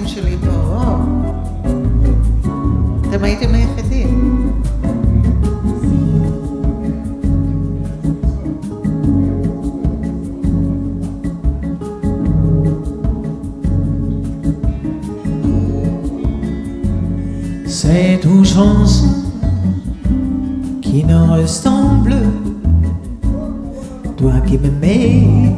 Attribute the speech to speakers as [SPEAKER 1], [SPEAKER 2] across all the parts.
[SPEAKER 1] שלי פה, אתם הייתם היחידים.
[SPEAKER 2] C'est une chanson qui nous ressemble, toi qui m'aimais,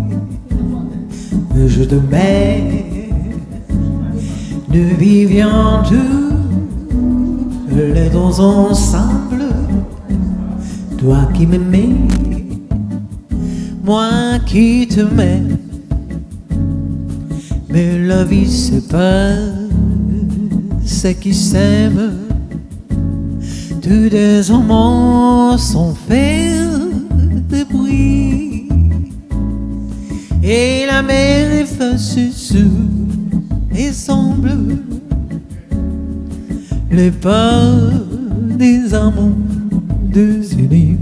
[SPEAKER 2] je te mets. Nous vivions tous les deux ensemble, toi qui m'aimais, moi qui te mets. Mais la vie c'est pas ceux qui s'aiment, tous des amants sont faits de bruit, et la mer efface sous et semble les pas des amants désunis.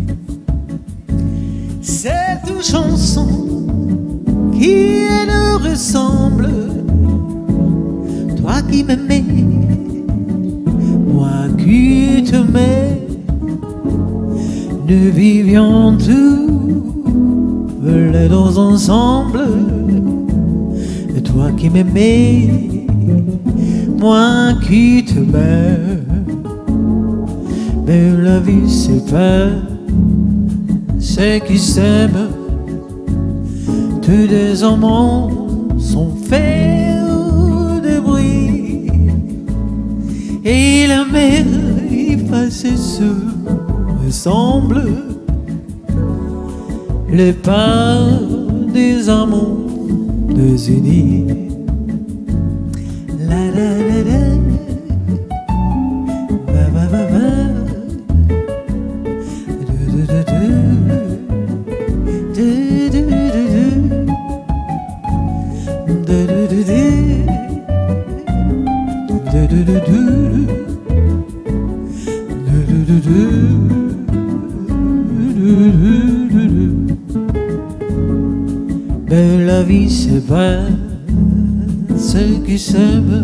[SPEAKER 2] Cette chanson qui nous ressemble, toi qui m'aimais, moi qui te mets, nous vivions tous les deux ensemble, et toi qui m'aimais, moi qui te mets. Mais la vie c'est pas ceux qui s'aiment, tous les amants sont faits de bruit, et la mer efface se ressemble les pas des amants désunis. La la la la, va va va va, du du du du, du du du du, du du du du. Mais la vie c'est pas ceux qui s'aiment,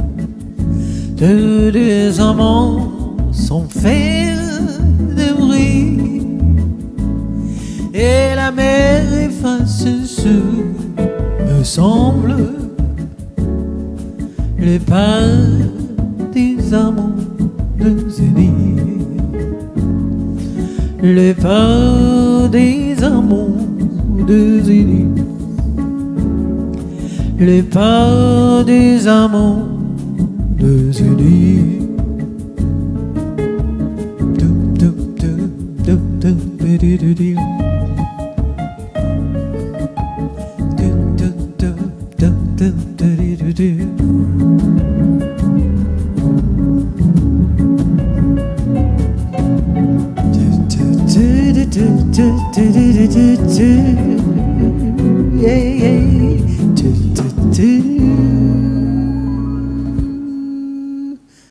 [SPEAKER 2] tous les amants sont faits de bruit, et la mer efface sous me semble les pas des amants désunis, les pas des amants désunis, les pas des amants désunis. Yeah, yeah.